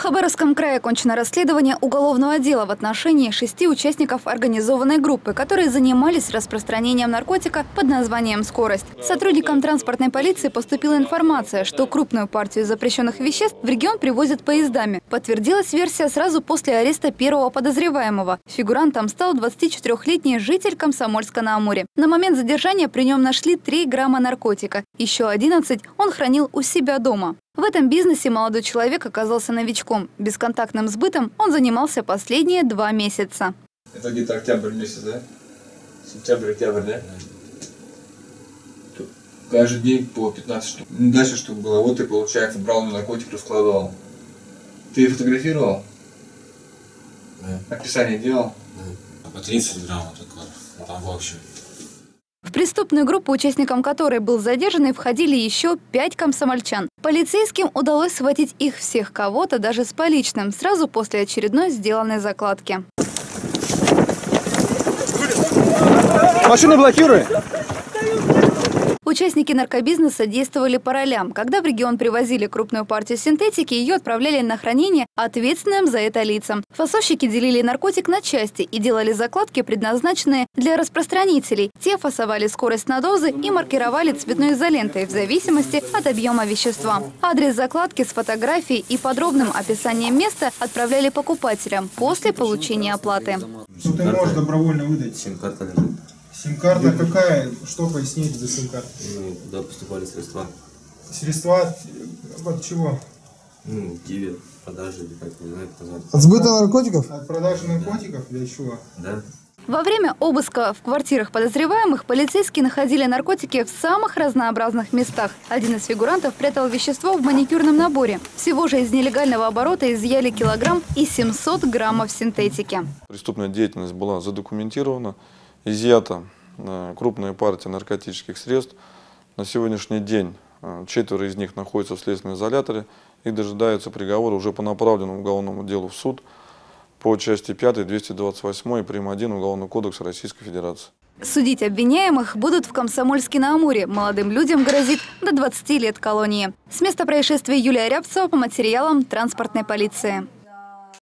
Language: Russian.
Хабаровском крае окончено расследование уголовного дела в отношении 6 участников организованной группы, которые занимались распространением наркотика под названием «Скорость». Сотрудникам транспортной полиции поступила информация, что крупную партию запрещенных веществ в регион привозят поездами. Подтвердилась версия сразу после ареста первого подозреваемого. Фигурантом стал 24-летний житель Комсомольска-на-Амуре. На момент задержания при нем нашли 3 грамма наркотика. Еще 11 он хранил у себя дома. В этом бизнесе молодой человек оказался новичком. Бесконтактным сбытом он занимался последние 2 месяца. Это где-то октябрь месяц, да? Сентябрь-октябрь, да? Каждый день по 15 штук. Дальше что было? Вот ты, получается, брал наркотик, раскладывал. Ты фотографировал? Да. Описание делал? Да. По 30 граммов такое. Там вообще. В преступную группу, участникам которой был задержан, входили еще 5 комсомольчан. Полицейским удалось схватить их всех, кого-то даже с поличным, сразу после очередной сделанной закладки. Машину блокируй! Участники наркобизнеса действовали по ролям. Когда в регион привозили крупную партию синтетики, ее отправляли на хранение ответственным за это лицам. Фасовщики делили наркотик на части и делали закладки, предназначенные для распространителей. Те фасовали скорость на дозы и маркировали цветной изолентой в зависимости от объема вещества. Адрес закладки с фотографией и подробным описанием места отправляли покупателям после получения оплаты. Что ты можешь добровольно выдать? Сим-карта лежит. Сим-карта какая? Что пояснить за сим-карту? Ну, туда поступали средства. Средства от чего? Ну, Киви, продажи, или как, не знаю, как назвать. От сбыта наркотиков? От продажи наркотиков для чего? Да. Во время обыска в квартирах подозреваемых полицейские находили наркотики в самых разнообразных местах. Один из фигурантов прятал вещество в маникюрном наборе. Всего же из нелегального оборота изъяли килограмм и 700 граммов синтетики. Преступная деятельность была задокументирована, изъята крупная партия наркотических средств. На сегодняшний день 4 из них находятся в следственном изоляторе и дожидаются приговора уже по направленному уголовному делу в суд по части 5, 228 прим. 1 Уголовного кодекса Российской Федерации. Судить обвиняемых будут в Комсомольске-на-Амуре. Молодым людям грозит до 20 лет колонии. С места происшествия Юлия Рябцева по материалам транспортной полиции.